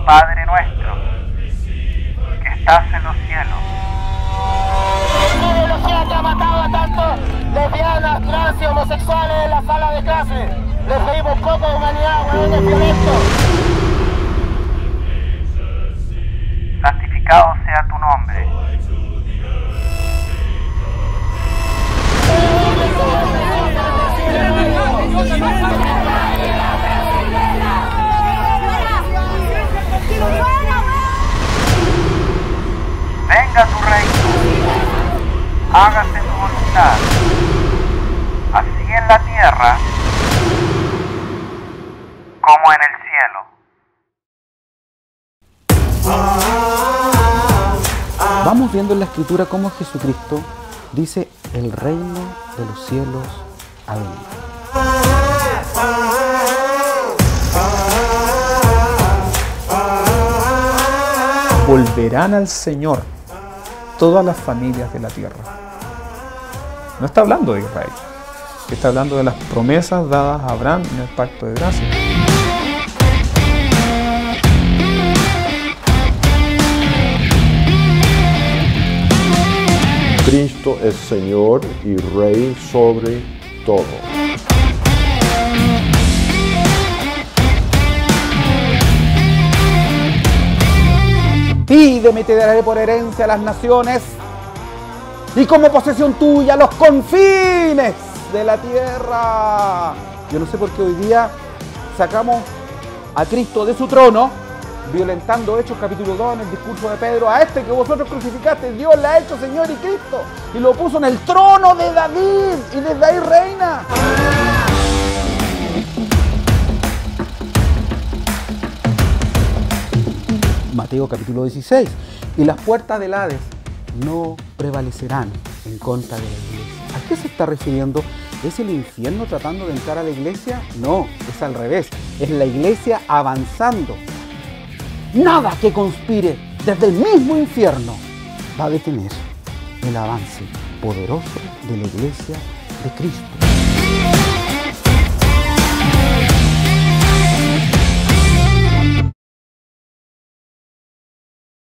Padre nuestro, que estás en los cielos. La ideología que ha matado a tantos lesbianas, trans y homosexuales en la sala de clase. Les pedimos poco de humanidad, huevones violentos. Santificado sea tu nombre. Venga tu reino, hágase tu voluntad, así en la tierra como en el cielo. Vamos viendo en la Escritura cómo Jesucristo dice: el reino de los cielos ha venido. Volverán al Señor todas las familias de la tierra. No está hablando de Israel, está hablando de las promesas dadas a Abraham en el pacto de gracia. Cristo es Señor y Rey sobre todo. Pídeme y te daré por herencia a las naciones y como posesión tuya los confines de la tierra. Yo no sé por qué hoy día sacamos a Cristo de su trono, violentando Hechos capítulo 2 en el discurso de Pedro: a este que vosotros crucificaste, Dios le ha hecho Señor y Cristo, y lo puso en el trono de David, y desde ahí reina. Mateo capítulo 16: y las puertas del Hades no prevalecerán en contra de la iglesia. ¿A qué se está refiriendo? ¿Es el infierno tratando de entrar a la iglesia? No, es al revés, es la iglesia avanzando. Nada que conspire desde el mismo infierno va a detener el avance poderoso de la iglesia de Cristo.